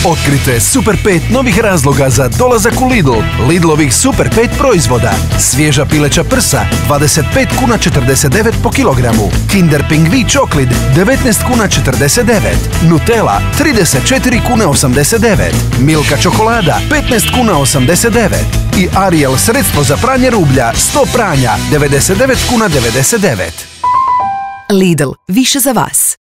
Otkrite Super 5 novih razloga za dolazak u Lidl. Lidlovih Super 5 proizvoda. Svježa pileća prsa, 25 kuna 49 po kilogramu. Kinder Pingvi čoklit, 19 kuna 49. Nutella, 34 kuna 89. Milka čokolada, 15 kuna 89. I Ariel sredstvo za pranje rublja, 100 pranja, 99 kuna 99. Lidl, više za vas.